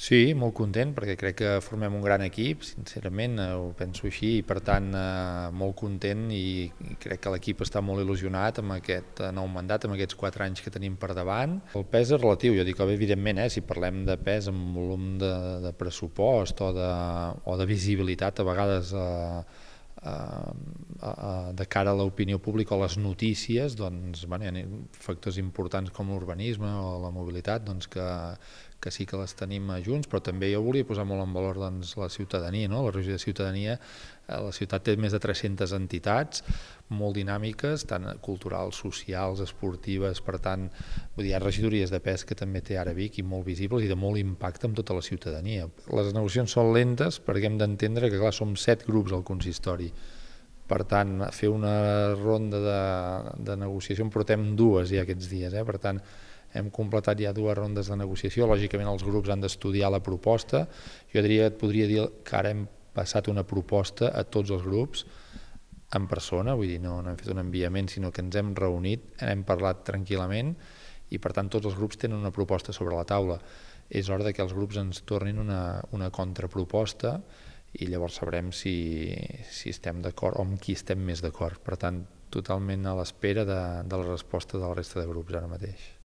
Sí, molt content perquè crec que formem un gran equip, sincerament, ho penso així, i per tant molt content i crec que l'equip està molt il·lusionat amb aquest nou mandat, amb aquests 4 anys que tenim per davant. El pes és relatiu, jo dic que evidentment, si parlem de pes en volum de pressupost o de visibilitat, a vegades de cara a l'opinió pública o a les notícies, doncs, hi ha factors importants com l'urbanisme o la mobilitat doncs, que sí que les tenim junts, però també jo volia posar molt en valor doncs, la ciutadania, no? La regió de ciutadania, la ciutat té més de 300 entitats, molt dinàmiques, tant culturals, socials, esportives, per tant, vull dir, hi ha regidories de pes que també té ara Vic i molt visibles i de molt impacte amb tota la ciutadania. Les negociacions són lentes perquè hem d'entendre que, clar, som 7 grups al consistori. Per tant, fer una ronda de negociació en portem 2 ja aquests dies, per tant, hem completat ja 2 rondes de negociació, lògicament els grups han d'estudiar la proposta, jo et podria dir que ara hem passat una proposta a tots els grups en persona, vull dir, no hem fet un enviament, sinó que ens hem reunit, hem parlat tranquil·lament i per tant tots els grups tenen una proposta sobre la taula. És hora que els grups ens tornin una contraproposta i llavors sabrem si estem d'acord o amb qui estem més d'acord. Per tant, totalment a l'espera de la resposta de la resta de grups ara mateix.